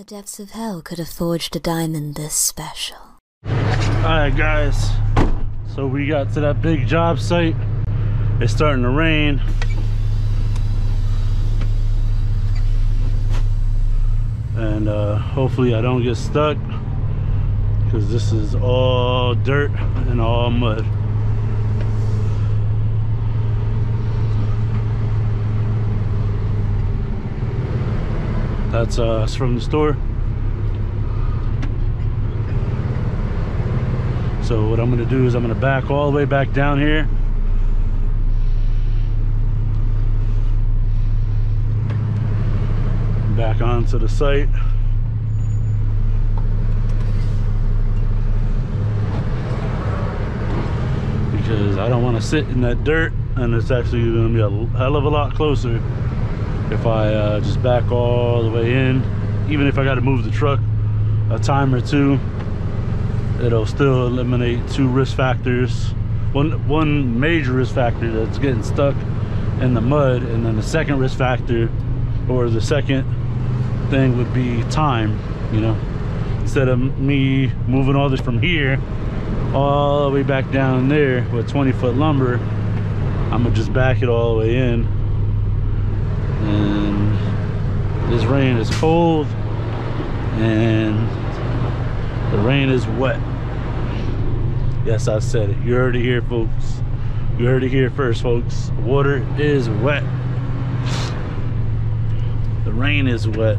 depths of hell could have forged a diamond this special. Alright guys, so we got to that big job site. It's starting to rain. And hopefully I don't get stuck, because this is all dirt and all mud. That's us from the store. So what I'm gonna do is I'm gonna back all the way back down here. Back onto the site. Because I don't want to sit in that dirt, and it's actually gonna be a hell of a lot closer if I just back all the way in. Even if I got to move the truck a time or two, it'll still eliminate two risk factors. One major risk factor that's getting stuck in the mud, and then the second risk factor, or the second thing, would be time. You know, instead of me moving all this from here all the way back down there with 20-foot lumber, I'm gonna just back it all the way in. And this rain is cold and the rain is wet. Yes, I said it. You heard it here, folks. You heard it here first, folks. Water is wet. The rain is wet.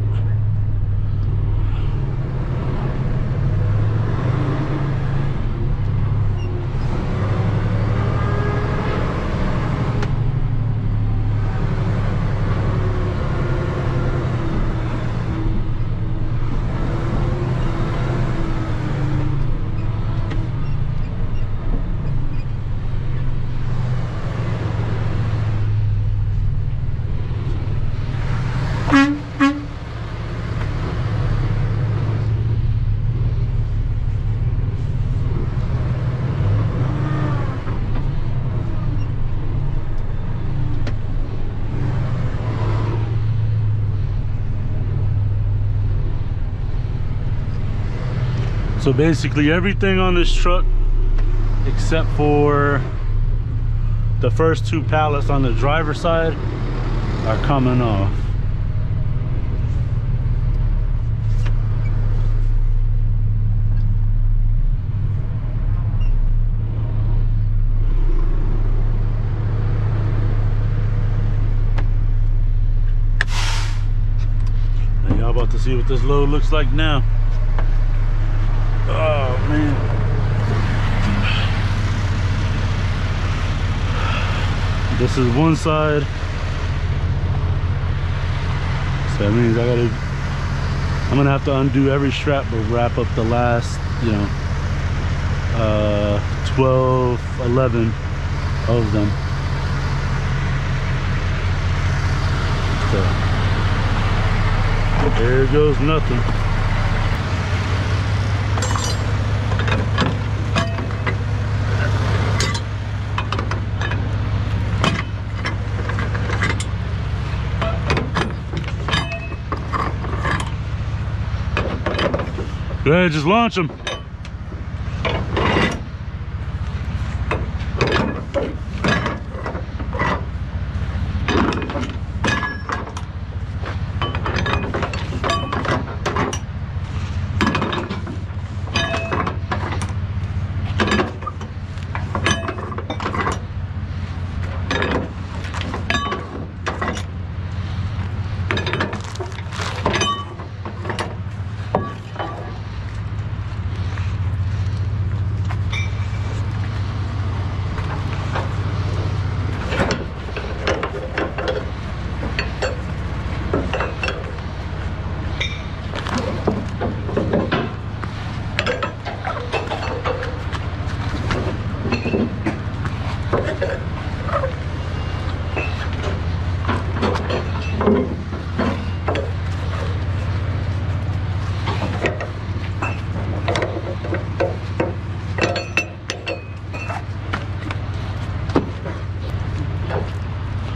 So basically everything on this truck, except for the first two pallets on the driver's side, are coming off. And y'all about to see what this load looks like now. Oh man. This is one side. So that means I'm gonna have to undo every strap but wrap up the last, 12, 11 of them. So there goes nothing. Go ahead, just launch them.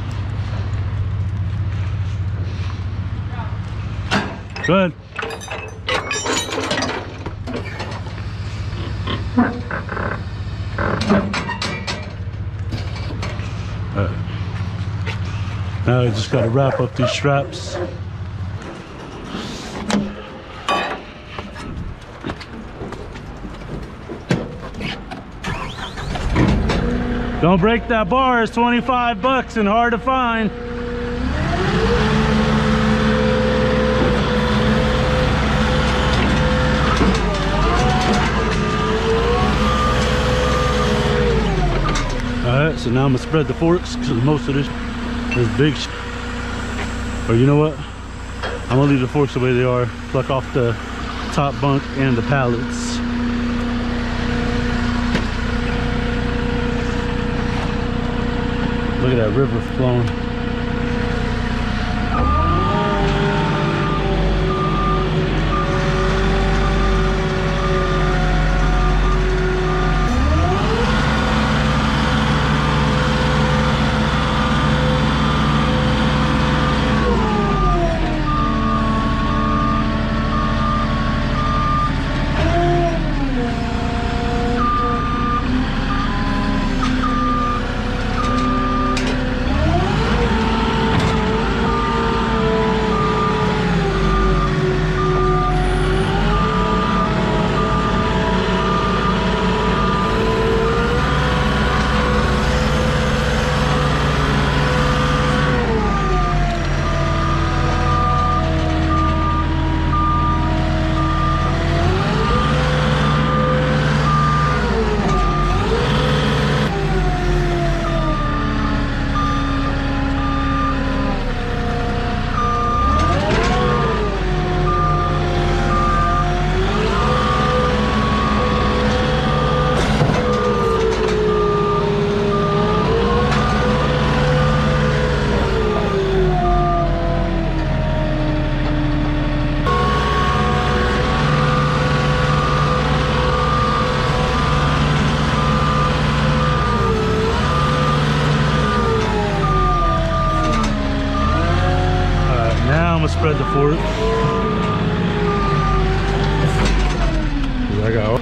Go ahead. Now I just got to wrap up these straps. Don't break that bar. It's 25 bucks and hard to find. Alright, so now I'm gonna spread the forks because most of this is big or you know what? I'm gonna leave the forks the way they are. Pluck off the top bunk and the pallets. Look at that river flowing. Spread the fork. Here I go.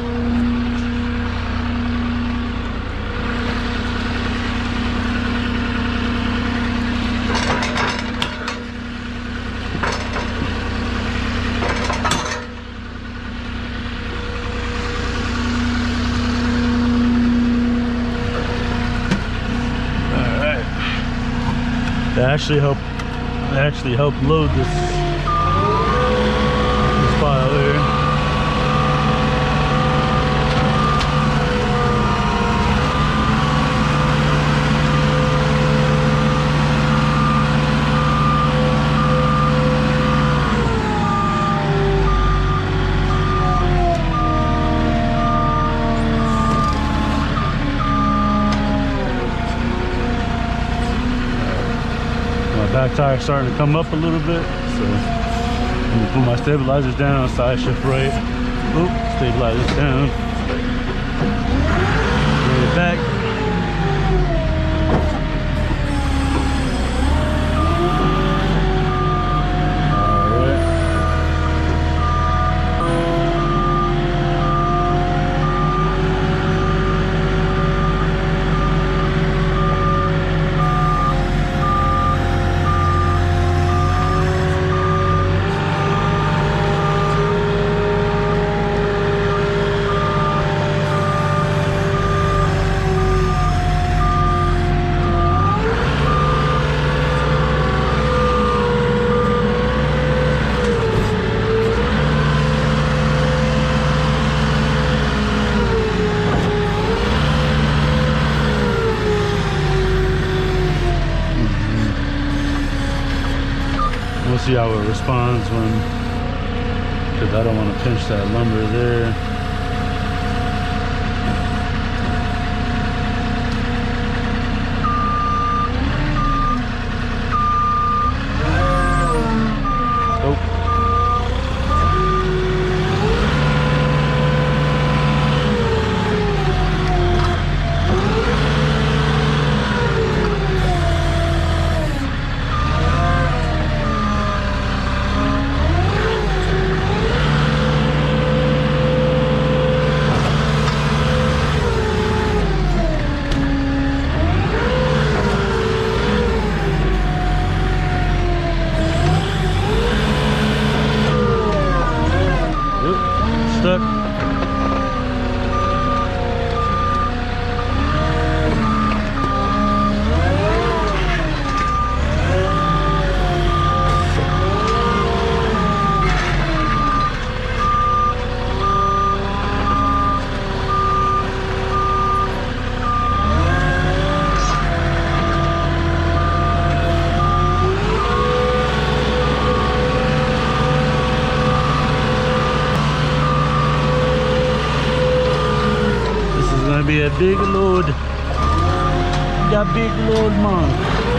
All right. That actually helped load this pile here. Back tire starting to come up a little bit, so I'm gonna put my stabilizers down, side shift right. Oop, stabilizers down. Bring it back. We'll see how it responds because I don't want to pinch that lumber there. be a big load. That big load, man.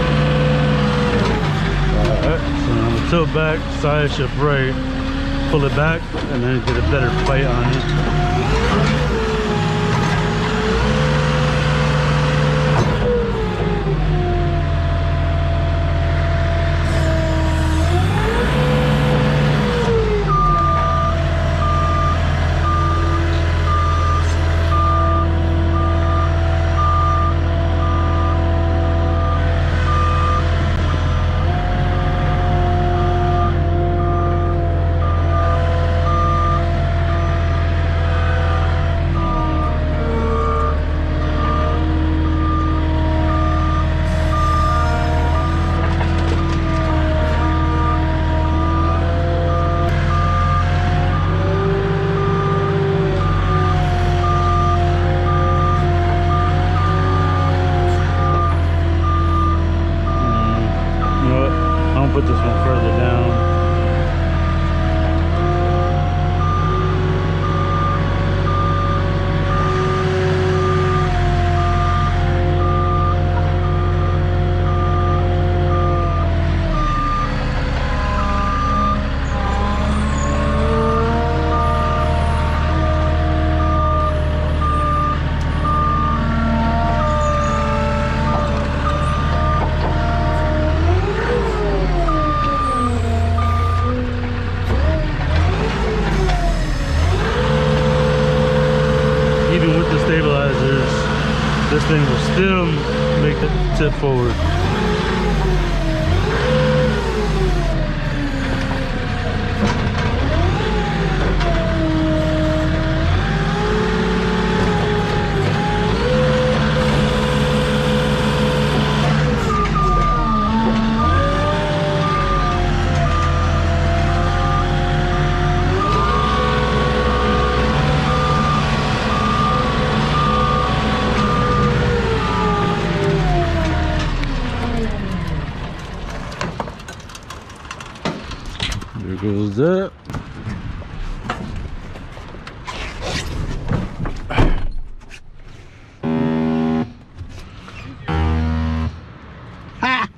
Alright, so now the tilt back, side shift right, pull it back, and then get a better bite on it. Put this one further down. Even with the stabilizers, this thing will still make the tip forward. There goes that. Ha!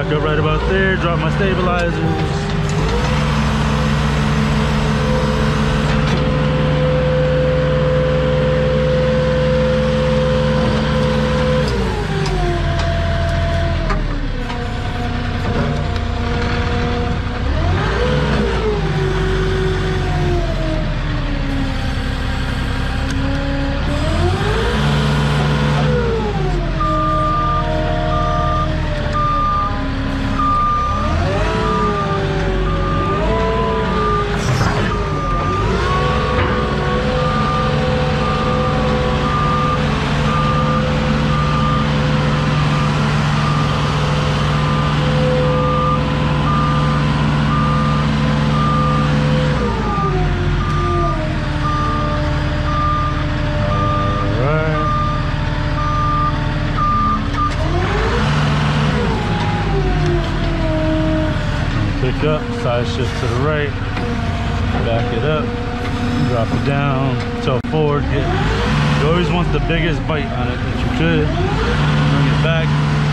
back up right about there, drop my stabilizers. Pick up, side shift to the right, back it up, drop it down, tell Ford, you always want the biggest bite on it that you could, bring it back.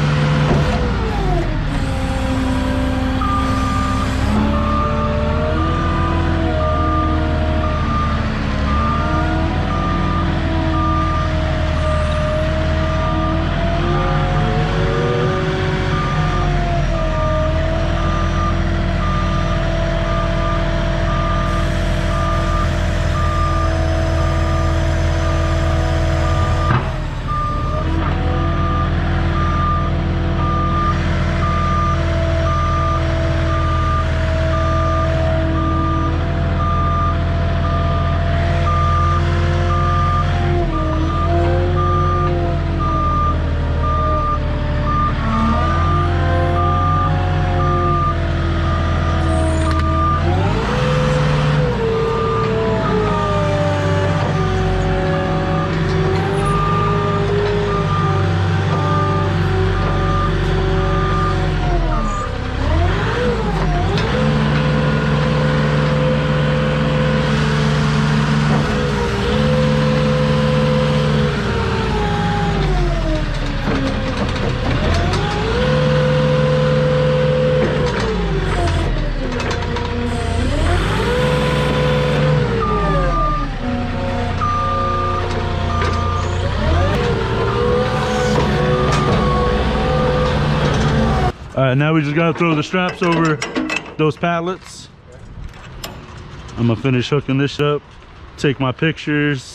All right, now we just gotta throw the straps over those pallets. I'm gonna finish hooking this up, take my pictures,